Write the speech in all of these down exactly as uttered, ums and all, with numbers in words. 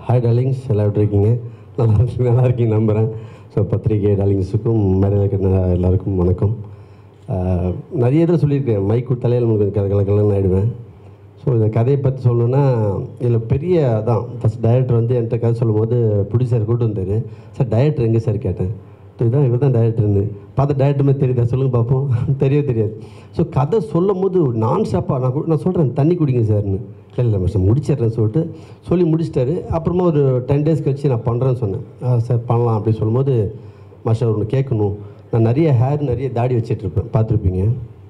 Hi darlings, எல்லாம் எப்படி இருக்கீங்க? நல்லா இருக்கு நல்லா இருக்கீங்க நம்புகிறேன். ஸோ பத்திரிகை டார்லிங்ஸுக்கும் மேடையில் இருக்கிற எல்லாருக்கும் வணக்கம். நிறைய இதில் சொல்லியிருக்கேன், மைக் கொடுத்தாலே நமக்கு கதை கலக்கலன்னு ஆகிடுவேன். ஸோ இந்த கதையை பற்றி சொல்லணுன்னா, இதில் பெரிய அதான் ஃபஸ்ட் டைரக்டர் வந்து என்கிட்ட கதை சொல்லும்போது ப்ரொடியூசர் கூட்டு வந்தார். சார் டைரக்டர் எங்கே சார் கேட்டேன். இதுதான் இவர் தான் டைரக்டர்னு பார்த்து டைரக்டர் மாதிரி தெரியுதா சொல்லுங்கள் பார்ப்போம். தெரியவே தெரியாது. ஸோ கதை சொல்லும் போது நான் ஸ்டாப்பாக நான் நான் சொல்கிறேன் தண்ணி குடிங்க சார்னு. இல்லை இல்லை சார் முடிச்சிட்றேன்னு சொல்லிட்டு சொல்லி முடிச்சிட்டாரு. அப்புறமா ஒரு டென் டேஸ் கழிச்சு நான் பண்ணுறேன்னு சொன்னேன். சார் பண்ணலாம் அப்படின்னு சொல்லும்போது, மாஸ்டர் ஒன்று கேட்கணும், நான் நிறைய ஹேர் நிறைய தாடி வச்சிட்ருப்பேன், பார்த்துருப்பீங்க.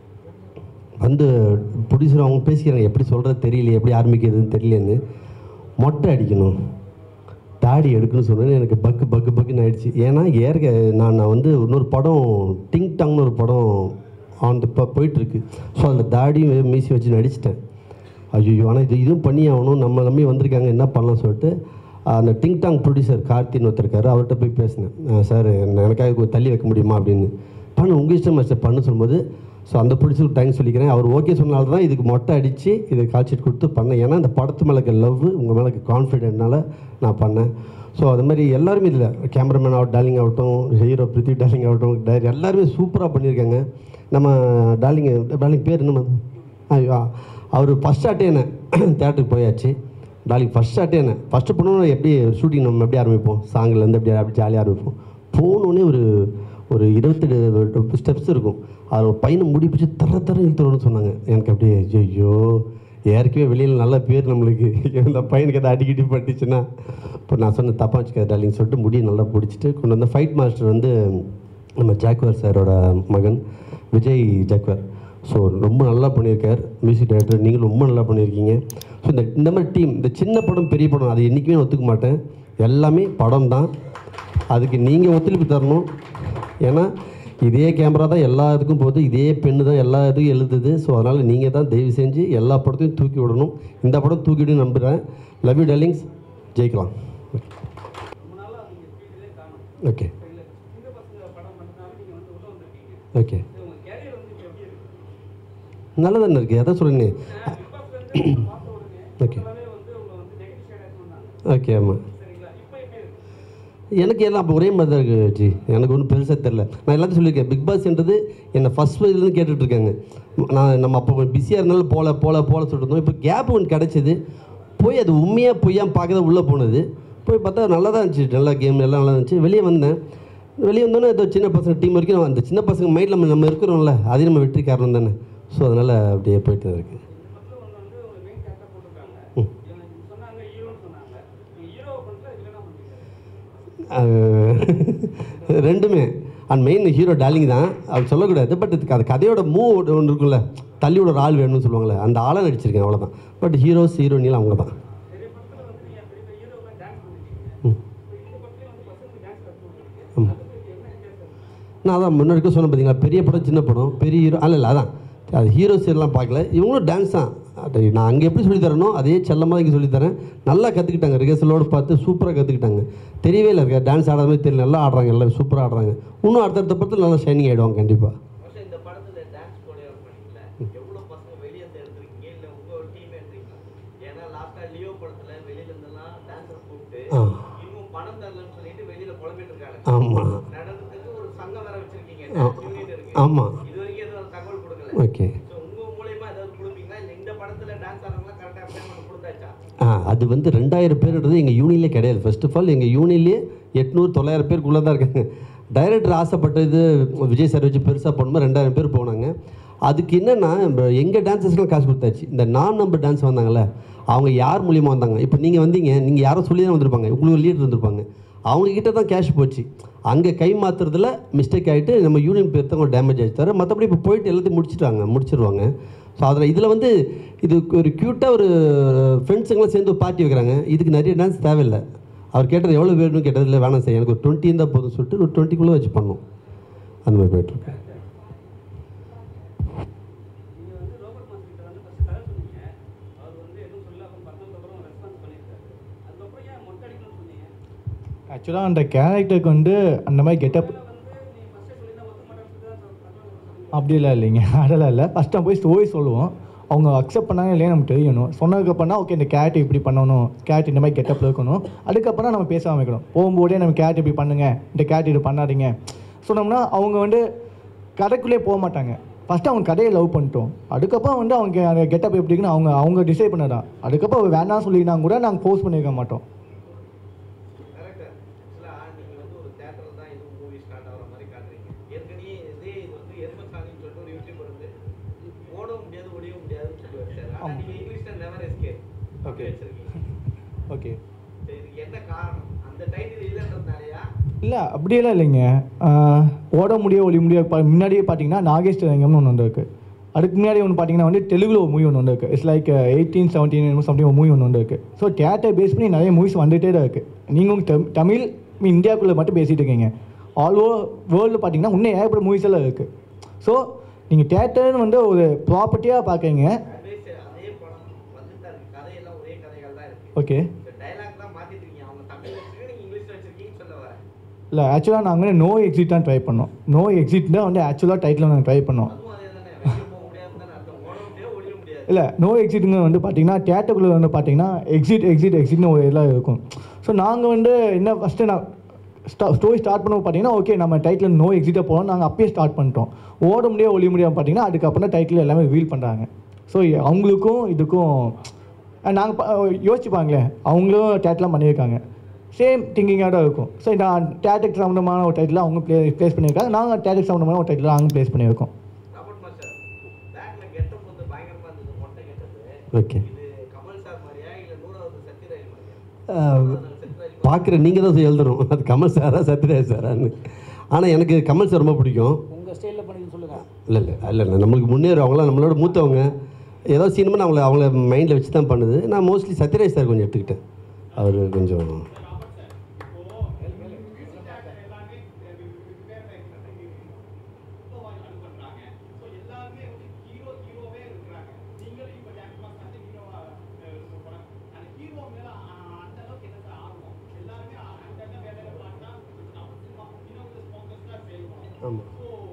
வந்து ப்ரொடியூசர் அவங்க பேசிக்கிறாங்க, எப்படி சொல்கிறது தெரியல, எப்படி ஆரம்பிக்கிறதுன்னு தெரியலன்னு. மொட்டை அடிக்கணும், தாடி எடுக்கணும்னு சொன்னேன்னு எனக்கு பக்கு பக்கு பக்குன்னு ஆகிடுச்சு. ஏன்னா ஏற்க நான் நான் வந்து இன்னொரு படம் டிங் டாங்னு ஒரு படம் ஆன் இப்போ போயிட்டுருக்கு. ஸோ அதில் தாடியும் மீசி வச்சு நடிச்சிட்டேன். ஐயோ, ஆனால் இது இதுவும் பண்ணி ஆகணும், நம்ம நம்பி வந்திருக்காங்க, என்ன பண்ணலாம் சொல்லிட்டு அந்த டிங் டாங் ப்ரொடியூசர் கார்த்தின்னு ஒருத்தருக்காரு, அவர்கிட்ட போய் பேசினேன். சார் எனக்காக தள்ளி வைக்க முடியுமா அப்படின்னு. பண்ணு உங்கள் இஷ்டம் மாஸ்டர் பண்ணு சொல்லும்போது, ஸோ அந்த ப்ரொடியூசருக்கு தேங்க்ஸ் சொல்லிக்கிறேன். அவர் ஓகே சொன்னால்தான் தான் இதுக்கு மொட்டை அடித்து இது காய்ச்சிட்டு கொடுத்து பண்ணேன். ஏன்னா இந்த படத்து மேலே இருக்க லவ், உங்கள் மேலே இருக்க கான்ஃபிடென்ட்னால நான் பண்ணேன். ஸோ அது மாதிரி எல்லாருமே இதில் கேமராமேன் ஆகட்டும், டார்லிங் ஆகட்டும், ஹீரோ பிரித்தி டார்லிங் ஆகட்டும், டைரக்டர் எல்லாருமே சூப்பராக பண்ணியிருக்காங்க. நம்ம டார்லிங் டார்லிங் பேர் என்னம்மா? ஐயோ, அவர் ஃபஸ்ட் ஷாட்டே என்ன தேட்டருக்கு போயாச்சு. டார்லிங் ஃபஸ்ட் ஷாட்டே என்ன ஃபஸ்ட்டு பண்ணணும், எப்படி ஷூட்டிங் நம்ம எப்படி ஆரம்பிப்போம், சாங்கிலேருந்து எப்படி அப்படி ஜாலியாக ஆரம்பிப்போம். போனோடனே ஒரு ஒரு இருபத்தெட்டு ஸ்டெப்ஸ் இருக்கும். அது ஒரு பையனை முடி பிடிச்சி தர தர இழுத்துறோன்னு சொன்னாங்க. எனக்கு அப்படியே ஐயோ, ஏற்கனவே வெளியில் நல்ல பேர் நம்மளுக்கு, இந்த பையனுக்கு எதாவது அடிக்கடி பட்டுச்சுன்னா இப்போ நான் சொன்ன தப்பாக வச்சுக்காது டார்லிங் சொல்லிட்டு முடியை நல்லா பிடிச்சிட்டு கொண்டு வந்த ஃபைட் மாஸ்டர் வந்து நம்ம ஜாக்வர் சாரோட மகன் விஜய் ஜாக்வர். ஸோ ரொம்ப நல்லா பண்ணியிருக்கார். மியூசிக் டைரக்டர் நீங்களும் ரொம்ப நல்லா பண்ணியிருக்கீங்க. ஸோ இந்த இந்த மாதிரி டீம், இந்த சின்ன படம் பெரிய படம் அது என்றைக்குமே ஒத்துக்க மாட்டேன். எல்லாமே படம் தான், அதுக்கு நீங்கள் ஒத்துழைப்பு தரணும். ஏன்னா இதே கேமரா தான் எல்லா இதுக்கும் போகுது, இதே பெண்ணு தான் எல்லா இதுக்கும் எழுதுது. ஸோ அதனால் நீங்கள் தான் தயவு செஞ்சு எல்லா படத்தையும் தூக்கி விடணும். இந்த படம் தூக்கி விட நம்புகிறேன். லவ் யூ டார்லிங்ஸ், ஜெயிக்கலாம். ஓகே ஓகே நல்லா தானே இருக்குது, எதை சொல்லுங்க. ஓகே ஓகே ஆமாம், எனக்கு எல்லாம் அப்போ ஒரே மாதிரி தான் இருக்குது ஜி. எனக்கு ஒன்றும் பெருசாக தெரில. நான் எல்லாத்தையும் சொல்லியிருக்கேன், பிக் பாஸ்ன்றது என்னை ஃபஸ்ட் இதுலேருந்து கேட்டுட்ருக்காங்க. நான் நம்ம அப்போ பிஸியாக இருந்தாலும் போல போல போல சொல்லிட்டு இருந்தோம். இப்போ கேப் ஒன்று கிடச்சிது, போய் அது உண்மையாக பொய்யாக பார்க்க உள்ளே போனது. போய் பார்த்தா நல்லா தான் இருந்துச்சு, நல்லா கேம் எல்லாம் நல்லா இருந்துச்சு. வெளியே வந்தேன். வெளியே வந்தோன்னே ஏதோ சின்ன பசங்க டீம் வரைக்கும் அந்த சின்ன பசங்க மைண்டில் நம்ம நம்ம இருக்கிறோம்ல, அதே நம்ம வெற்றி காரணம் தானே. ஸோ அதனால் அப்படியே போயிட்டு தான் இருக்குது. ரெண்டுமே அண்ட் மெயின் ஹீரோ டார்லிங் தான், அது சொல்லக்கூடாது. பட் இதுக்கு அது கதையோட மூவ் ஒன்று இருக்குல்ல, தள்ளியோட ஒரு ஆள் வேணும்னு சொல்லுவாங்களே, அந்த ஆளாக நடிச்சிருக்கேன் அவ்வளோதான். பட் ஹீரோஸ் ஹீரோயினிலாம் அவங்க தான். நான் அதான் முன்னாடி சொன்னேன் பார்த்தீங்களா, பெரிய படம் சின்ன படம் பெரிய ஹீரோ அல்ல இல்லை, அதான் அது ஹீரோஸ் எல்லாம் பார்க்கல, இவங்களும் டான்ஸ் தான். அது நான் அங்கே எப்படி சொல்லித்தரணும் அதே செல்லமாக இங்கே சொல்லித்தரேன். நல்லா கற்றுக்கிட்டாங்க, ரிஹர்சலோடு பார்த்து சூப்பராக கற்றுக்கிட்டாங்க. தெரியவே இல்லை இருக்கா டான்ஸ் ஆடாத மாதிரி தெரியல, நல்லா ஆடுறாங்க, எல்லாம் சூப்பராக ஆடுறாங்க. இன்னும் அடுத்தடுத்த படத்தில் நல்லா ஷைனிங் ஆகிடுவாங்க கண்டிப்பாக. ஆமாம் ஆமாம் ஓகே. ஆ அது வந்து ரெண்டாயிரம் பேருன்றது எங்கள் யூனியன்லே கிடையாது. ஃபர்ஸ்ட் ஆஃப் ஆல் எங்கள் யூனியன்லேயே எட்நூறு தொள்ளாயிரம் பேருக்குள்ளே தான் இருக்காங்க. டைரக்டர் ஆசைப்பட்டது விஜய் சார் வச்சு பெருசாக போனோமா ரெண்டாயிரம் பேர் போனாங்க. அதுக்கு என்னென்னா எங்கள் டான்ஸர்ஸ்லாம் காசு கொடுத்தாச்சு. இந்த நான் நம்பர் டான்ஸ் வந்தாங்கள்ல, அவங்க யார் மூலியமாக வந்தாங்க? இப்போ நீங்கள் வந்தீங்க, நீங்கள் யாரும் சொல்லி தான் வந்திருப்பாங்க, உங்களுக்கு ஒரு லீடர் இருந்திருப்பாங்க, அவங்கக்கிட்ட தான் கேஷ் போச்சு. அங்கே கை மாற்றுறதுல மிஸ்டேக் ஆகிட்டு நம்ம யூனியன் பேர் தான் டேமேஜ் ஆகிடுச்சு தவிர மற்றபடி இப்போ போயிட்டு எல்லாத்தையும் முடிச்சுட்டாங்க முடிச்சிருவாங்க. ஸோ அதில் இதில் வந்து இது ஒரு க்யூட்டாக ஒரு ஃப்ரெண்ட்ஸுங்களாம் சேர்ந்து ஒரு பார்ட்டி வைக்கிறாங்க. இதுக்கு நிறைய டான்ஸ் தேவையில்லை. அவர் கேட்டது எவ்வளோ வேணும்னு கேட்டதில்லை, வேணாம் சார் எனக்கு ஒரு டுவெண்ட்டி இருந்தால் போதும் சொல்லிட்டு ஒரு டுவெண்ட்டிக்குள்ளே வச்சு பண்ணோம். அந்த மாதிரி போய்ட்டுருக்கேன். ஆக்சுவலாக அந்த கேரக்டருக்கு வந்து அந்த மாதிரி கெட்டப் அப்படிலாம் இல்லைங்க, அதெல்லாம் இல்லை. ஃபஸ்ட் டைம் போய் ஸ்டோரி சொல்லுவோம், அவங்க அக்செப்ட் பண்ணாங்க இல்லையா நமக்கு தெரியணும். சொன்னதுக்கப்புறம் ஓகே இந்த கேரக்டர் இப்படி பண்ணணும், கேரக்டர் இந்த மாதிரி கெட்டப்பில் இருக்கணும். அதுக்கப்புறம் நம்ம பேச ஆரம்பிக்கணும். போகும்போதே நம்ம கேரக்டர் இப்படி பண்ணுங்க, இந்த கேரக்டர் இது பண்ணாதீங்க சொன்னோம்னா அவங்க வந்து கதைக்குள்ளே போக மாட்டாங்க. ஃபஸ்ட்டு அவங்க கதையை லவ் பண்ணிட்டோம், அதுக்கப்புறம் வந்து அவங்க கெட்டப் எப்படி இருக்குன்னு அவங்க அவங்க டிசைட் பண்ணதான். அதுக்கப்புறம் வேணாம் சொல்லினா கூட நாங்கள் ஃபோர்ஸ் பண்ணியிருக்க மாட்டோம். ஓகே ஓகே இல்லை அப்படியெல்லாம் இல்லைங்க. ஓட முடிய ஒளி முடிய முன்னாடியே பார்த்தீங்கன்னா நாகேஷ் ரங்கம்னு ஒன்று வந்து இருக்குது. அதுக்கு முன்னாடி ஒன்று பார்த்தீங்கன்னா வந்து தெலுங்குல ஒரு மூவி ஒன்று வந்து இருக்குது. It's like eighteen seventeen something ஒரு மூவி ஒன்று வந்து இருக்குது. ஸோ தியேட்டர் பேஸ் பண்ணி நிறைய மூவிஸ் வந்துகிட்டே தான் இருக்குது. நீங்கள் டம் தமிழ் இந்தியாவுக்குள்ளே மட்டும் பேசிகிட்டு இருக்கீங்க. ஆல் ஓவர் வேர்ல்டு பார்த்தீங்கன்னா இன்னும் ஏகப்பட்ட மூவிஸ் எல்லாம் இருக்குது. ஸோ நீங்கள் தியேட்டர்னு வந்து ஒரு ப்ராப்பர்ட்டியாக பார்க்குறீங்க. ஓகே இல்லை ஆக்சுவலாக நாங்கள் வந்து நோ எக்ஸிட் தான் ட்ரை பண்ணோம். நோ எக்ஸிட் தான் வந்து ஆக்சுவலாக டைட்டில் நாங்கள் ட்ரை பண்ணோம். இல்லை நோ எக்ஸிட்டுங்க வந்து பார்த்தீங்கன்னா தியேட்டருக்குள்ளே வந்து பார்த்தீங்கன்னா எக்ஸிட் எக்ஸிட் எக்ஸிட்னு ஒரு எல்லாம் இருக்கும். ஸோ நாங்கள் வந்து என்ன ஃபஸ்ட்டு நான் ஸ்டா ஸ்டோரி ஸ்டார்ட் பண்ண பார்த்தீங்கன்னா ஓகே நம்ம டைட்டில் நோ எக்ஸிட்டாக போகலாம் நாங்கள் அப்பயே ஸ்டார்ட் பண்ணிட்டோம். ஓட முடியாது ஒளி முடியாது பார்த்தீங்கன்னா அதுக்கப்புறம் தான் டைட்டில் எல்லாமே ரிவீல் பண்ணுறாங்க. ஸோ அவங்களுக்கும் இதுக்கும் நாங்கள் யோசிச்சுப்பாங்களே அவங்களும் டேட்லாம் பண்ணியிருக்காங்க. சேம் திங்கிங்காக தான் இருக்கும். ஸோ இந்த டேட்டுக்கு சம்மந்தமான ஒரு டைட்டில் அவங்க ப்ளே ப்ளேஸ் பண்ணியிருக்காங்க. நாங்கள் டேட்டுக்கு சம்மந்தமான ஒரு டைட்டில் நாங்கள் ப்ளேஸ் பண்ணியிருக்கோம். ஓகே பார்க்குற நீங்கள் தான் எழுதணும் அது கமல் சாரா சத்யராஜ் சாரான்னு. ஆனால் எனக்கு கமல் சார் ரொம்ப பிடிக்கும். உங்கள் ஸ்டைலில் பண்ணி சொல்லுங்கள். இல்லை இல்லை இல்லை இல்லை நம்மளுக்கு முன்னேறும் அவங்களாம் நம்மளோட மூத்தவங்க. ஏதோ சினிமா அவங்கள அவங்கள மைண்டில் வச்சு தான் பண்ணுது. நான் மோஸ்ட்லி சத்யராஜ் சார் கொஞ்சம் எடுத்துக்கிட்டேன். அவர் கொஞ்சம் ஆமாம்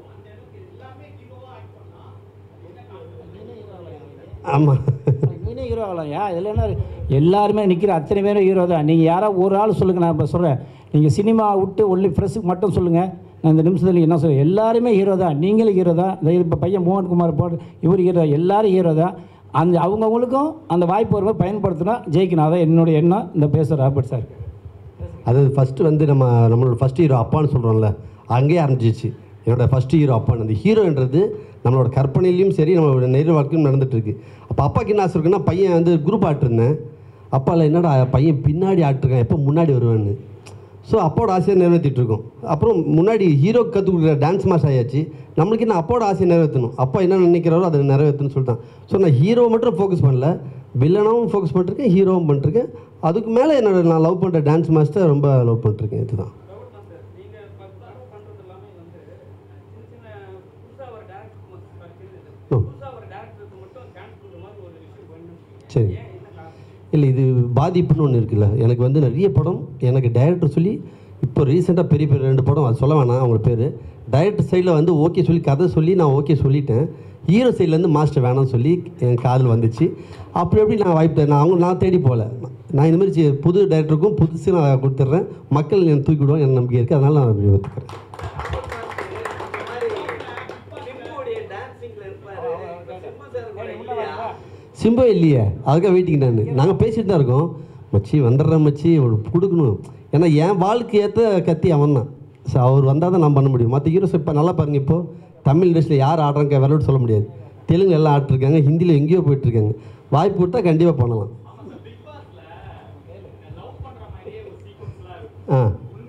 ஆமாம் நீனே ஹீரோ ஆகலாம்யா. இதில் என்ன எல்லாருமே நிற்கிற அத்தனை பேரும் ஹீரோ தான். நீங்கள் யாராவது ஒரு ஆள் சொல்லுங்கள். நான் இப்போ சொல்கிறேன், நீங்கள் சினிமா விட்டு ஒன்லி ஃப்ரெஷ்ஷுக்கு மட்டும் சொல்லுங்கள். நான் இந்த நிமிஷத்தில் என்ன சொல்ல எல்லாருமே ஹீரோ தான். நீங்களும் ஹீரோ தான். இந்த இப்போ பையன் மோகன்குமார் போட்டு இவர் ஹீரோ, எல்லோரும் ஹீரோ தான். அந்த அவங்கவுங்களுக்கும் அந்த வாய்ப்பு வரும்போது பயன்படுத்தினா ஜெயிக்கணும். அதான் என்னுடைய எண்ணம். இந்த பேசுகிற ராபர்ட் சார் அது ஃபஸ்ட்டு வந்து நம்ம நம்மளோட ஃபஸ்ட் ஹீரோ அப்பான்னு சொல்கிறோம்ல, அங்கேயே ஆரம்பிச்சிச்சு. என்னோடய ஃபஸ்ட்டு ஹீரோ அப்பான்னு. அந்த ஹீரோன்றது நம்மளோட கற்பனையிலையும் சரி நம்மளோட நேர வாழ்க்கையும் நடந்துகிட்ருக்கு. அப்போ அப்பாவுக்கு என்ன ஆசை இருக்குன்னா, பையன் வந்து குரூப் ஆட்டிருந்தேன். அப்பாவில் என்னடா பையன் பின்னாடி ஆட்டிருக்கான், எப்போ முன்னாடி வருவேன்னு. ஸோ அப்பாவோட ஆசையை நிறைவேற்றிட்டுருக்கோம். அப்புறம் முன்னாடி ஹீரோக்கு கற்றுக் கொடுக்குற டான்ஸ் மாஸ்டர் ஆயாச்சு. நம்மளுக்கு என்ன அப்பாவோட ஆசையை நிறைவேற்றணும். அப்பா என்ன நினைக்கிறாரோ அதை நிறைவேற்றணும்னு சொல்லிட்டான். ஸோ நான் ஹீரோவை மட்டும் ஃபோக்கஸ் பண்ணல, வில்லனாகவும் ஃபோக்கஸ் பண்ணிருக்கேன், ஹீரோவும் பண்ணிருக்கேன். அதுக்கு மேலே என்னோட நான் லவ் பண்ணுற டான்ஸ் மாஸ்டர் ரொம்ப லவ் பண்ணிருக்கேன். இதுதான். சரி இல்லை இது பாதிப்புன்னு ஒன்று இருக்குல்ல. எனக்கு வந்து நிறைய படம் எனக்கு டைரக்டர் சொல்லி இப்போ ரீசெண்டாக பெரிய பெரிய ரெண்டு படம் அது சொல்ல வேணாம் அவங்க பேர். டைரக்டர் சைடில் வந்து ஓகே சொல்லி கதை சொல்லி நான் ஓகே சொல்லிட்டேன். ஹீரோ சைட்லேருந்து மாஸ்டர் வேணாம்னு சொல்லி என் காதில் வந்துச்சு. அப்படி எப்படி நான் வாய்ப்பு நான் அவங்க நான் தேடி போகல. நான் இந்த மாதிரி புது டைரக்டருக்கும் புதுசு நான் கொடுத்துட்றேன். மக்கள் என்னை தூக்கி விடுவோம் எனக்கு நம்பிக்கை இருக்குது. அதனால் நான் அப்படி ஒத்துக்கிறேன். சிம்பு இல்லையே, அதுக்காக வெயிட்டிங். நான் நாங்கள் பேசிட்டு தான் இருக்கோம். மச்சி வந்துடுறேன் மச்சி கொடுக்கணும். ஏன்னா என் வாழ்க்கை ஏற்ற கத்தி அவன் தான். ஸோ அவர் வந்தால் தான் நான் பண்ண முடியும். மற்ற ஹீரோஸ் இப்போ நல்லா பாருங்கள். இப்போது தமிழ் இண்டஸ்ட்ரியில் யார் ஆடுறாங்க விளையாட்டு சொல்ல முடியாது. தெலுங்கு எல்லாம் ஆட்டிருக்காங்க, ஹிந்தியில் எங்கேயோ போயிட்டுருக்காங்க. வாய்ப்பு விட்டால் கண்டிப்பாக பண்ணலாம். ஆ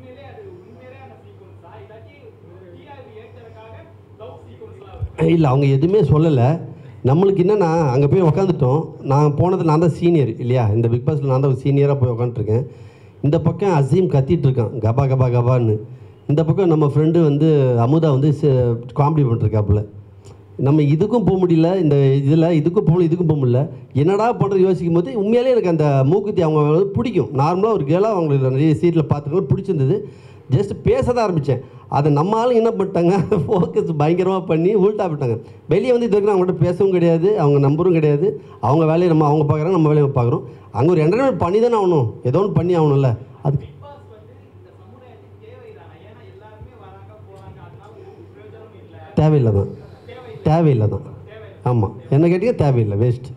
இல்லை அவங்க எதுவுமே சொல்லலை. நம்மளுக்கு என்னென்னா அங்கே போய் உக்காந்துட்டோம். நான் போனது நான் தான் சீனியர் இல்லையா, இந்த பிக் பாஸில் நான் தான் ஒரு சீனியராக போய் உக்காந்துருக்கேன். இந்த பக்கம் அசீம் கத்திட்டு இருக்கான் கபா கபா கபான்னு. இந்த பக்கம் நம்ம ஃப்ரெண்டு வந்து அமுதா வந்து காமெடி பண்ணிருக்காப்புல. நம்ம இதுக்கும் போக முடியல, இந்த இதில் இதுக்கும் போகல இதுக்கும் போக முடியல. என்னடா பண்ணுறது யோசிக்கும் போது உண்மையிலே எனக்கு அந்த மூக்குத்தி அவங்க பிடிக்கும். நார்மலாக ஒரு கேளாக அவங்களுக்கு நிறைய சீட்டில் பார்த்துருக்கோம் பிடிச்சிருந்தது. ஜஸ்ட் பேச தான் ஆரம்பித்தேன். அதை நம்ம ஆளுங்க என்ன பண்ணிட்டாங்க, ஃபோக்கஸ் பயங்கரமாக பண்ணி உள்ட்டா விட்டாங்க. வெளியே வந்து இது வரைக்கும் அவங்கள்ட்ட பேசவும் கிடையாது, அவங்க நம்பரும் கிடையாது. அவங்க வேலையை நம்ம அவங்க பார்க்குறாங்க, நம்ம வேலையை பார்க்குறோம். அங்கே ஒரு என்டர்டைன்மெண்ட் பண்ணி தானே ஆகணும், ஏதோ ஒன்று பண்ணி ஆகணும்ல. அதுக்கு தேவையில்லை தான், தேவையில்லை தான். ஆமாம், என்ன கேட்டீங்க, தேவையில்லை, வேஸ்ட்.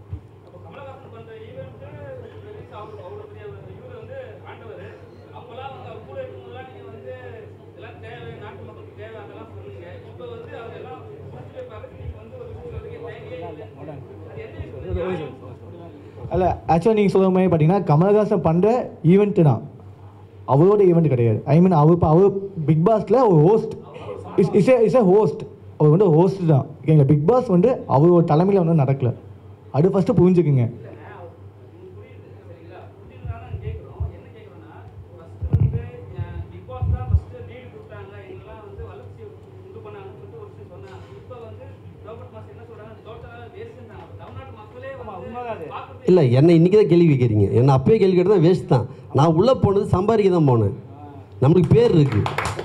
அல்ல ஆக்சுவலாக நீங்கள் சொல்கிற மாதிரி பார்த்தீங்கன்னா கமலஹாசன் பண்ணுற ஈவெண்ட்டு தான், அவரோட ஈவெண்ட் கிடையாது. ஐ மீன் அவர் இப்போ அவர் பிக் பாஸில் ஒரு host, is is is a host. அவர் வந்து ஹோஸ்ட் தான், ஓகேங்களா. பிக் பாஸ் வந்து அவரோட தலைமையில் வந்து நடக்கலை. அது ஃபஸ்ட்டு புரிஞ்சுக்குங்க. இல்லை, என்னை இன்றைக்கி தான் கேள்வி கேட்குறீங்க. என்னை அப்பயே கேள்வி கேட்டு தான் வேஸ்ட் தான். நான் உள்ளே போனது சம்பாதிக்க தான் போனேன். நம்மளுக்கு பேர் இருக்குது.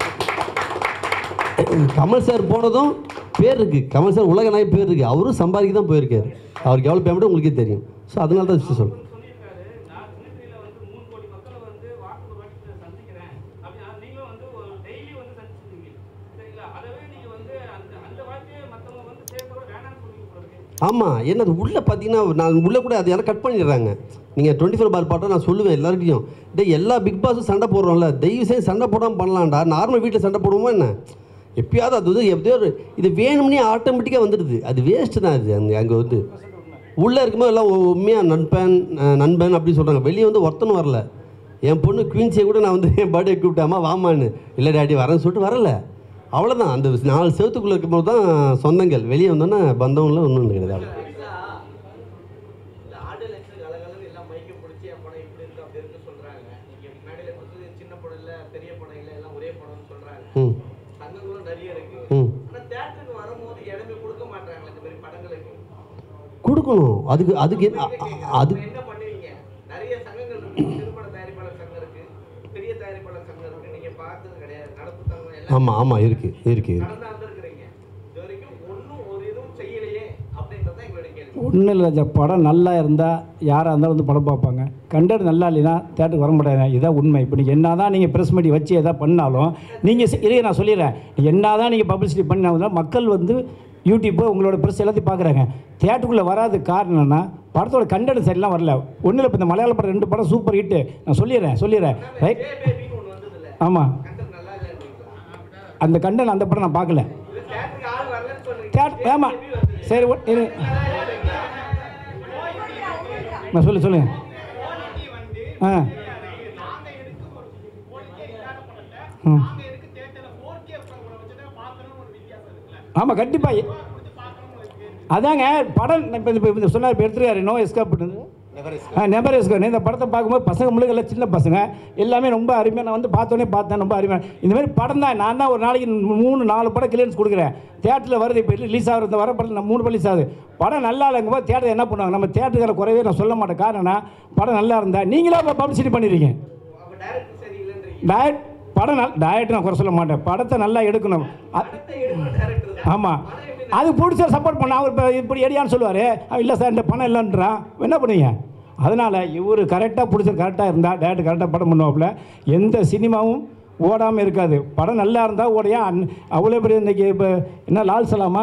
கமல் சார் போனதும் பேர் இருக்குது. கமல் சார் உலக நாய் பேர் இருக்குது. அவரும் சம்பாதிக்க தான் போயிருக்காரு. அவருக்கு எவ்வளோ பேமெண்ட் உங்களுக்கே தெரியும். ஸோ அதனால தான் விஷயம் சொல்கிறேன். ஆமாம், என்ன அது உள்ளே பார்த்தீங்கன்னா நான் உள்ளே கூட அது யாரும் கட் பண்ணிடுறாங்க. நீங்கள் டுவெண்ட்டி ஃபோர் பார் பாட்டை நான் சொல்லுவேன் எல்லாருக்கையும், டே எல்லா பிக் பாஸும் சண்டை போடுறோம்ல, தயவு செய்து சண்டை போடாமல் பண்ணலாம்டா. நார்மல் வீட்டில் சண்டை போடுவோமா என்ன? எப்பயாவது அது வந்து எப்படியோ இது வேணும்னே ஆட்டோமேட்டிக்காக வந்துடுது. அது வேஸ்ட்டு தான். அது அங்கே அங்கே வந்து உள்ளே இருக்கும்போது எல்லாம் உண்மையாக நண்பன் நண்பன் அப்படின்னு சொல்கிறாங்க. வெளியே வந்து ஒருத்தனும் வரல. என் பொண்ணு குயின்ஸியை கூட நான் வந்து என் பர்த்டே கூப்பிட்டாமா வாமான்னு, இல்லை டேடி வரேன்னு சொல்லிட்டு வரல. அவ்வளோதான். அந்த நாலு செவத்துக்குள்ளே இருக்கும்போது தான் சொந்தங்கள். வெளியே வந்தோன்னா பந்தம்ல ஒன்றும் கிடையாது. கொடுக்கணும். அதுக்கு அதுக்கு அது ஆமாம் ஆமாம் இருக்குது இருக்குது ஒன்றும் இல்லை, படம் நல்லா இருந்தால் யாராக இருந்தாலும் வந்து படம் பார்ப்பாங்க. கண்டென்ட் நல்லா இல்லைன்னா தேட்டருக்கு வர மாட்டாங்க. இதான் உண்மை. இப்போ நீங்கள் என்ன தான் நீங்கள் ப்ரெஸ் மீட் வச்சு எதாவது பண்ணாலும் நீங்கள் இதையே நான் சொல்லிடுறேன், என்ன தான் நீங்கள் பப்ளிசிட்டி பண்ணாலும் மக்கள் வந்து யூடியூப்பு உங்களோட ப்ரெஸ் எல்லாத்தையும் பார்க்குறாங்க. தேட்டருக்குள்ளே வராது காரணம் என்னன்னா படத்தோட கண்டென்ட் சரிலாம் வரல. ஒன்றும் இல்லை, இப்போ இந்த மலையாள படம் ரெண்டு படம் சூப்பர் ஹிட்டு. நான் சொல்லிடுறேன் சொல்லிடுறேன் ரைட். ஆமாம், அந்த கண்டென்ட் அந்த படம் நான் பார்க்கல. ஆமாம் சரி, நான் சொல்லு சொல்லுங்க. ஆ ம் ஆமாம் கண்டிப்பாக. அதாங்க படம் இப்போ இப்போ சொன்னார், இப்போ எடுத்துருக்காரு no escape. Ah never escape. இந்த படத்தை பார்க்கும்போது பசங்க முழுக்க சின்ன பசங்க எல்லாமே ரொம்ப அருமையாக. நான் வந்து பார்த்தோன்னே பார்த்தேன், ரொம்ப அருமையாக. இந்தமாதிரி படம் தான். நான் தான் ஒரு நாளைக்கு மூணு நாலு படம் கிளியரன்ஸ் கொடுக்குறேன். தேட்டரில் வருது, இப்போ ரிலீஸ் ஆகிறது வர படத்தில் நான் மூணு ரிலீஸ் ஆகுது. படம் நல்லா இல்லைங்கும்போது தேட்டர் என்ன பண்ணுவாங்க? நம்ம தேட்டருக்கிற குறைவே நான் சொல்ல மாட்டேன். காரணம்னா படம் நல்லா இருந்தால் நீங்களே இப்போ பப்ளிசிட்டி பண்ணிடுறீங்க. டயட் படம் நல் டயட் நான் குறை சொல்ல மாட்டேன். படத்தை நல்லா எடுக்கணும். ஆமாம், அது பிடிச்ச சப்போர்ட் பண்ண. அவர் இப்போ இப்படி எடியான்னு சொல்லுவார், இல்லை சார் இந்த பணம் இல்லைன்றான், என்ன பண்ணுவீங்க? அதனால் இவர் கரெக்டாக பிடிச்ச கரெக்டாக இருந்தால் டேரக்டர் கரெக்டாக படம் பண்ணுவாப்புல. எந்த சினிமாவும் ஓடாமல் இருக்காது. படம் நல்லா இருந்தால் ஓடையா. அவ்வளோ பெரிய இன்றைக்கி இப்போ என்ன லால் சலாமா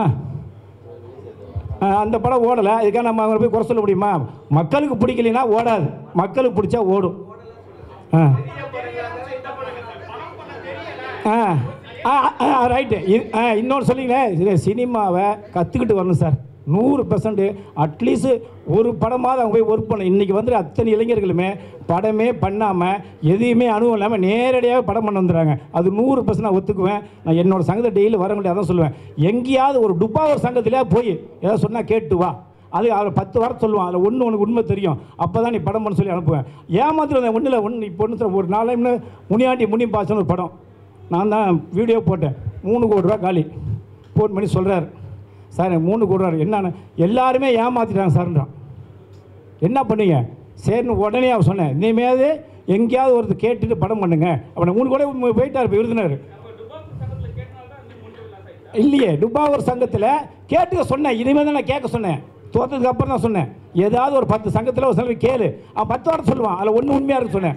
அந்த படம் ஓடலை. இதுக்காக நம்ம அவங்க போய் குறை சொல்ல முடியுமா? மக்களுக்கு பிடிக்கலைன்னா ஓடாது, மக்களுக்கு பிடிச்சா ஓடும். ஆ ஆ ஆ ரைட்டு. ஆ இன்னொன்று சொல்லிங்களேன், சினிமாவை கற்றுக்கிட்டு வரணும் சார். நூறு பெர்சன்ட் அட்லீஸ்ட் ஒரு படமாவது அவங்க போய் ஒர்க் பண்ணணும். இன்றைக்கி வந்து அத்தனை இளைஞர்களுமே படமே பண்ணாமல் எதையுமே அனுபவம் இல்லாமல் நேரடியாக படம் பண்ண வந்துடுறாங்க. அது நூறு பெர்சன்ட் நான் ஒத்துக்குவேன். நான் என்னோடய சங்கத்தை டெய்லி வர முடியாது அதான் சொல்லுவேன். எங்கேயாவது ஒரு டுப்பா ஒரு சங்கத்திலே போய் ஏதாவது சொன்னால் கேட்டு வா. அது அவர் பத்து வாரம் சொல்லுவான், அதில் ஒன்று உனக்கு உண்மை தெரியும், அப்போ தான் நீ படம் பண்ண சொல்லி அனுப்புவேன். ஏமாத்திரம் ஒன்றும் இல்லை, ஒன்று இப்போ ஒன்று ஒரு நாளைக்கு முனியாண்டி முனி பாசன்னு ஒரு படம் நான் தான் வீடியோ போட்டேன். மூணு கோடி ரூபா காலி. ஃபோன் பண்ணி சொல்கிறார், சார் எனக்கு மூணு கோடி ரூபா என்னன்னு எல்லாருமே ஏமாற்றிட்டாங்க சார்ன்றான். என்ன பண்ணீங்க? சரின்னு உடனே அவர் சொன்னேன், இனிமேல் எங்கேயாவது ஒருத்தர் கேட்டுட்டு படம் பண்ணுங்க அப்படி மூணு கூட போயிட்டார் இப்போ விருதுனர் இல்லையே. டுபாகூர் சங்கத்தில் கேட்டுக்க சொன்னேன், இனிமேல் தான் நான் கேட்க சொன்னேன், தோற்றதுக்கு அப்புறம் தான் சொன்னேன். ஏதாவது ஒரு பத்து சங்கத்தில் ஒரு சிலர் கேளு, அவன் பத்து வாரம் சொல்லுவான், அதில் ஒன்று உண்மையாக இருக்கு சொன்னேன்.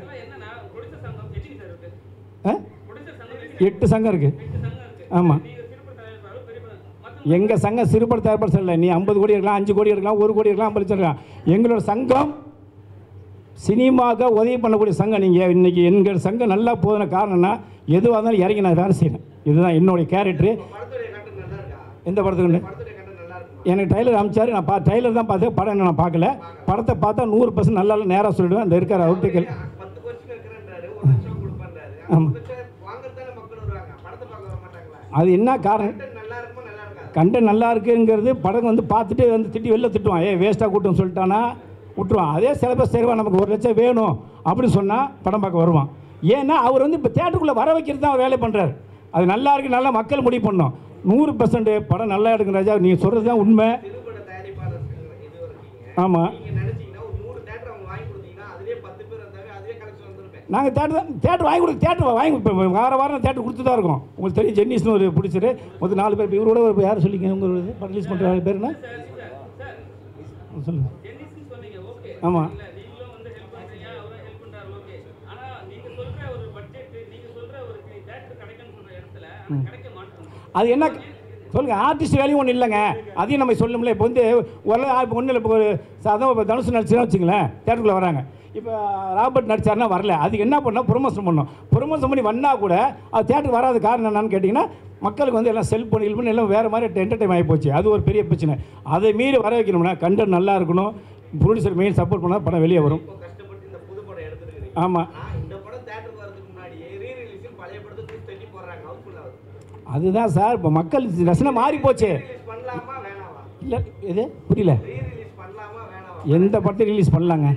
எட்டு சங்கம் இருக்கு. ஆமாம், எங்கள் சங்கம் சிறுபட தயாரிப்பாளர் இல்லை. நீ ஐம்பது கோடி இருக்கலாம், அஞ்சு கோடி இருக்கலாம், ஒரு கோடி இருக்கலாம், ஐம்பது லட்சம் இருக்கலாம். எங்களோட சங்கம் சினிமாவுக்கு உதவி பண்ணக்கூடிய சங்கம். நீங்கள் இன்றைக்கி எங்கள் சங்கம் நல்லா போதுன காரணம்னா எதுவாக இருந்தாலும் இறங்கி நான் வேலை செய்கிறேன். இதுதான் என்னுடைய கேரக்டரு. எந்த படத்துக்கு எனக்கு ட்ரைலர் அமைச்சார், நான் பா ட்ரைலர் தான் பார்த்தேன், படம் என்ன நான் பார்க்கல. படத்தை பார்த்தா நூறு பர்சன்ட் நல்லா நேராக சொல்லிவிடுவேன். அந்த இருக்கிற அவுட்டுகள். ஆமாம், அது என்ன காரணம்? கண்டென்ட் நல்லா இருக்குங்கிறது படம் வந்து பார்த்துட்டு வந்து திட்டி வெளில திட்டுவான், ஏ வேஸ்ட்டாக கூட்டம் சொல்லிட்டானா விட்டுருவான். அதே சில பேர் சரிவா நமக்கு ஒரு லட்சம் வேணும் அப்படின்னு சொன்னால் படம் பார்க்க வருவான். ஏன்னா அவர் வந்து இப்போ தேட்டருக்குள்ளே வர வைக்கிறது தான் வேலை பண்ணுறாரு. அது நல்லா இருக்கு, நல்லா மக்கள் முடிவு பண்ணோம். நூறு பர்சன்ட் படம் நல்லா எடுக்கும் ராஜா, நீங்கள் சொல்கிறது தான் உண்மை. ஆமாம், நாங்கள் தேட்டர் தான் தேட்டர் வாங்கி கொடுத்து தேட்டர் வாங்கி இப்போ வார வாரம் தேட்டர் கொடுத்து தான் இருக்கோம். உங்களுக்கு தெரியும், ஜென்னிஸ்னு ஒரு பிடிச்சிரு மொத்தம் நாலு பேர். இவரோட ஒரு யார் சொல்லிங்க உங்களுக்கு படம் ரிலீஸ் பண்ணுற பேர் என்ன சொல்லுங்கள்? ஆமாம், அது என்ன சொல்லுங்கள்? ஆர்டிஸ்ட் வேலையும் ஒன்றும் இல்லைங்க, அதையும் நம்ம சொல்லணும்ல. இப்போ வந்து ஒரு ஒன்றும் இல்லை. இப்போ ஒரு சாதம் இப்போ தனுசு நடிச்சுன்னா வச்சுங்களேன், தேட்டருக்குள்ளே வராங்க. இப்போ ராபர்ட் நடிச்சார்னா வரல, அதுக்கு என்ன பண்ணால் ப்ரொமோஷன் பண்ணோம். ப்ரொமோஷன் பண்ணி வந்தால் கூட அது தேட்டருக்கு வராத காரணம் என்னன்னு கேட்டிங்கன்னா, மக்களுக்கு வந்து எல்லாம் செல்ஃபோன் இல்போன் எல்லாம் வேறு மாதிரி என்டர்டைன் ஆகி போச்சு. அது ஒரு பெரிய பிரச்சனை. அதை மீறி வர வைக்கணும்னா கண்டென்ட் நல்லா இருக்கணும், ப்ரொடியூசர் மெயின் சப்போர்ட் பண்ணால் படம் வெளியே வரும். ஆமாம், அதுதான் சார். இப்போ மக்கள் ரசனை மாறி போச்சு. இல்லை இது புரியல, எந்த படத்தை ரிலீஸ் பண்ணலாங்க?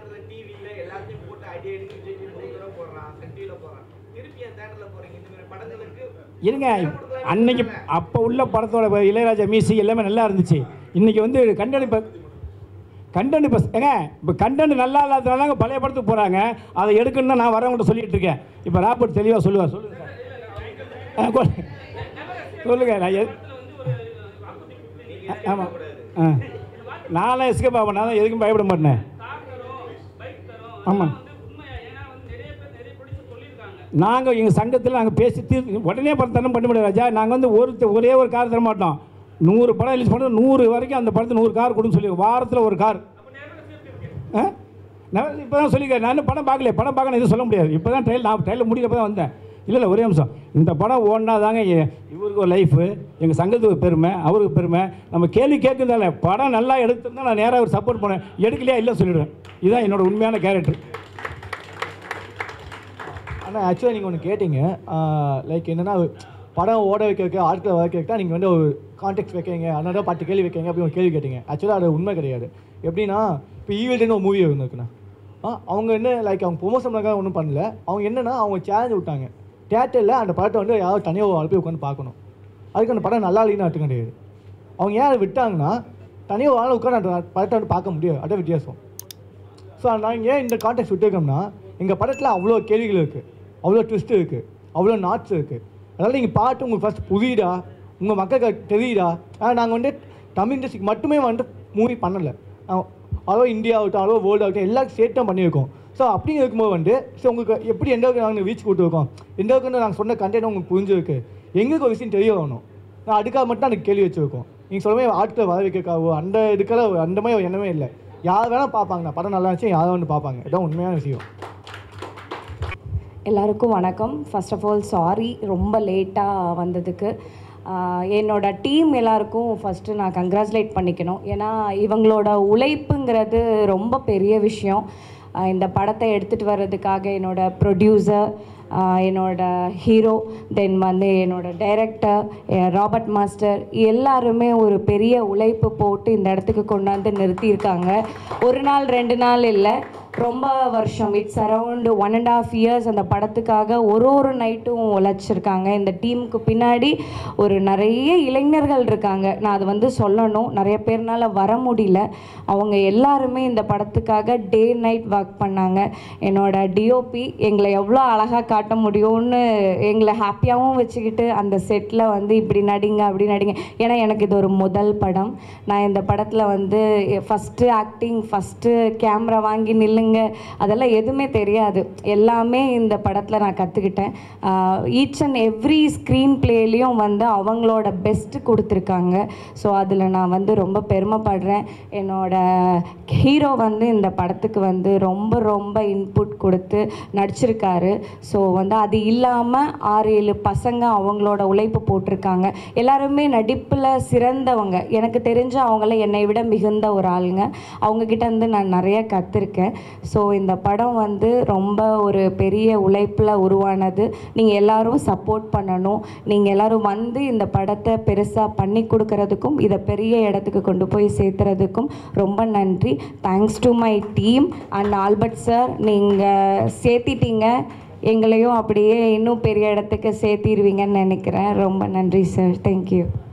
இருங்க, அன்னைக்கு அப்போ உள்ள படத்தோட இளையராஜா மியூசிக் எல்லாமே நல்லா இருந்துச்சு. இன்றைக்கி வந்து கண்டென்ட் இப்போ கண்டென்ட் இப்போ ஏங்க இப்போ கண்டென்ட் நல்லா இல்லாததுனால பழைய படத்துக்கு போகிறாங்க. அதை எடுக்கணுன்னு தான் நான் வரவங்கள்ட்ட சொல்லிட்டு இருக்கேன். இப்போ ராபர்ட் தெளிவாக சொல்லுவார். சொல்லுங்கள் சார், சொல்லுங்கள். நான் எது ஆமாம் ஆ நான்லாம் எஸ்கேப் ஆக நான் தான் எதுக்கும் பயப்பட மாட்டேன். ஆமாம், நாங்கள் எங்கள் சங்கத்தில் நாங்கள் பேசி தீர்த்து உடனே படம் தரம் பண்ண முடியாது ராஜா. நாங்கள் வந்து ஒரு ஒரே ஒரு கார் தர மாட்டோம். நூறு படம் ரிலீஸ் பண்ணுறது நூறு வரைக்கும் அந்த படத்தை நூறு கார் கொடுன்னு சொல்லி வாரத்தில் ஒரு கார். ஆ நான் இப்போ தான் சொல்லிக்கிறேன். நான் படம் பார்க்கல, படம் பார்க்கணும் எதுவும் சொல்ல முடியாது. இப்போ தான் ட்ரையல் நான் ட்ரையலில் முடிக்கிறப்ப தான் வந்தேன். இல்லை இல்லை ஒரே நிமிஷம். இந்த படம் ஓடினா தாங்க இவருக்கு ஒரு லைஃபு, எங்கள் சங்கத்துக்கு பெருமை, அவருக்கு பெருமை. நம்ம கேள்வி கேட்குறதால படம் நல்லா எடுத்துருந்தா நான் நேராக ஒரு சப்போர்ட் பண்ணேன். எடுக்கலையா இல்லை சொல்லிவிடுவேன். இதுதான் என்னோடய உண்மையான கேரக்டர். ஆனால் ஆக்சுவலாக நீங்கள் ஒன்று கேட்டிங்க, லைக் என்னென்னா படம் ஓட வைக்க வைக்க ஆட்களை வர வைக்க நீங்கள் வந்து ஒரு கான்டெக்ட் வைக்கிறீங்க, அதனால பத்து கேள்வி வைக்கிறீங்க அப்படின்னு ஒரு கேள்வி கேட்டிங்க. ஆக்சுவலாக அது உண்மை கிடையாது. எப்படின்னா இப்போ ஈவெல்ட்னு ஒரு மூவி இருந்துருக்குண்ணா, அவங்க என்ன லைக் அவங்க ப்ரொமோஷன் பண்ணாங்க ஒன்றும் பண்ணல. அவங்க என்னென்னா அவங்க சேலஞ்ச் விட்டாங்க தேட்டரில் அந்த படத்தை வந்து யாராவது தனியாக ஒரு போய் உட்காந்து பார்க்கணும். அதுக்கு அந்த படம் நல்லா இல்லைன்னு அர்த்தம் கிடையாது. அவங்க ஏன் அதை விட்டாங்கன்னா தனியாக வாழ உட்காந்து அந்த படத்தை வந்து பார்க்க முடியாது, அதான் வித்தியாசம். ஸோ நாங்கள் ஏன் இந்த கான்டெக்ட் விட்டுருக்கோம்னா எங்கள் படத்தில் அவ்வளோ கேள்விகள் இருக்குது, அவ்வளோ ட்விஸ்ட் இருக்குது, அவ்வளோ நாட்ஸ் இருக்குது. அதனால் நீங்கள் பாட்டு உங்களுக்கு ஃபஸ்ட் புரியுதா, உங்கள் மக்களுக்கு தெரியுதா? ஆனால் நாங்கள் வந்து தமிழ் இண்டஸ்ட்ரிக்கு மட்டுமே வந்துட்டு மூவி பண்ணலை, அளோ இந்தியா ஆகட்டும் அளோ வேர்ல்டு ஆகட்டும் எல்லாருக்கும் சேர்த்து தான் பண்ணியிருக்கோம். ஸோ அப்படிங்க இருக்கும்போது வந்து ஸோ உங்களுக்கு எப்படி எந்த அளவுக்கு நாங்கள் ரீச் கொடுத்துருக்கோம், எந்த அளவுக்கு வந்து நாங்கள் சொன்ன கண்டென்ட் உங்களுக்கு புரிஞ்சிருக்கு, எங்களுக்கு ஒரு விஷயம் தெரிய வரணும். நான் அதுக்காக மட்டும் எனக்கு கேள்வி வச்சுருக்கோம். நீங்கள் சொல்லுமே ஆட்களை வர வைக்கிறக்காவோ அந்த இதுக்கெல்லாம் அந்த மாதிரி ஒரு எண்ணமே இல்லை. யார் வேணால் பார்ப்பாங்கண்ணா, படம் நல்லா இருந்துச்சு யாரும் வந்து பார்ப்பாங்க, இதுதான் உண்மையான விஷயம். எல்லாருக்கும் வணக்கம். ஃபர்ஸ்ட் ஆஃப் ஆல் சாரி ரொம்ப லேட்டாக வந்ததுக்கு. என்னோட டீம் எல்லாருக்கும் ஃபஸ்ட்டு நான் கங்க்ராச்சுலேட் பண்ணிக்கணும். ஏன்னா இவங்களோட உழைப்புங்கிறது ரொம்ப பெரிய விஷயம். இந்த படத்தை எடுத்துகிட்டு வர்றதுக்காக என்னோட ப்ரொடியூசர், என்னோட ஹீரோ, தென் வந்து என்னோட டைரக்டர் ராபர்ட் மாஸ்டர் எல்லாருமே ஒரு பெரிய உழைப்பு போட்டு இந்த இடத்துக்கு கொண்டாந்து நிறுத்தியிருக்காங்க. ஒரு நாள் ரெண்டு நாள் இல்லை, ரொம்ப வருஷம் it's around one and half years அந்த படத்துக்காக ஒரு ஒரு நைட்டும் உழைச்சிருக்காங்க. இந்த டீமுக்கு பின்னாடி ஒரு நிறைய இளைஞர்கள் இருக்காங்க. நான் அது வந்து சொல்லணும், நிறைய பேர்னால வர முடியல. அவங்க எல்லாருமே இந்த படத்துக்காக டே நைட் ஒர்க் பண்ணாங்க. என்னோட டிஓபி எங்களை எவ்வளோ அழகாக காட்ட முடியும்னு எங்களை ஹாப்பியாகவும் வச்சுக்கிட்டு அந்த செட்டில் வந்து இப்படி நடிங்க அப்படி நடிங்க. ஏன்னா எனக்கு இது ஒரு முதல் படம். நான் இந்த படத்தில் வந்து ஃபஸ்ட்டு ஆக்டிங், ஃபஸ்ட்டு கேமரா வாங்கி நில்லுங்க அதெல்லாம் எதுவுமே தெரியாது. எல்லாமே இந்த படத்தில் நான் கற்றுக்கிட்டேன். ஈச் அண்ட் எவ்ரி ஸ்க்ரீன் பிளேலையும் வந்து அவங்களோட பெஸ்ட்டு கொடுத்துருக்காங்க. ஸோ அதில் நான் வந்து ரொம்ப பெருமைப்படுறேன். என்னோட ஹீரோ வந்து இந்த படத்துக்கு வந்து ரொம்ப ரொம்ப இன்புட் கொடுத்து நடிச்சிருக்காரு. ஸோ வந்து அது இல்லாமல் ஆறு ஏழு பசங்க அவங்களோட உழைப்பு போட்டிருக்காங்க. எல்லாருமே நடிப்பில் சிறந்தவங்க. எனக்கு தெரிஞ்ச அவங்கள என்னை விட மிகுந்த ஒரு ஆளுங்க. அவங்கக்கிட்ட வந்து நான் நிறைய கற்றுருக்கேன். ஸோ இந்த படம் வந்து ரொம்ப ஒரு பெரிய உழைப்பில் உருவானது. நீங்கள் எல்லோரும் சப்போர்ட் பண்ணணும். நீங்கள் எல்லோரும் வந்து இந்த படத்தை பெருசாக பண்ணி கொடுக்கறதுக்கும் இதை பெரிய இடத்துக்கு கொண்டு போய் சேர்த்துறதுக்கும் ரொம்ப நன்றி. Thanks to my team and Albert sir. நீங்கள் சேர்த்திட்டீங்க, எங்களையும் அப்படியே இன்னும் பெரிய இடத்துக்கு சேர்த்திடுவீங்கன்னு நினைக்கிறேன். ரொம்ப நன்றி சார். தேங்க்யூ.